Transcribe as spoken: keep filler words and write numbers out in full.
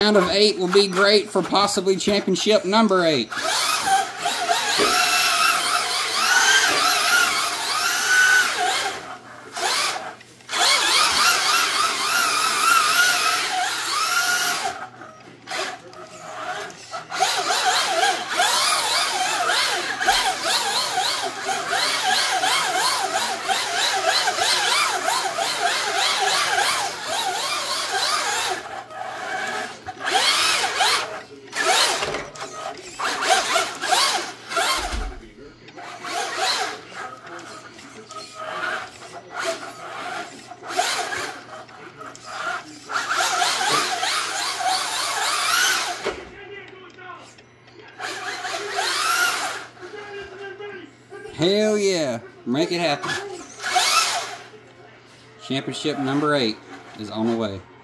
Round of eight will be great for possibly championship number eight. Hell yeah, make it happen. Championship number eight is on the way.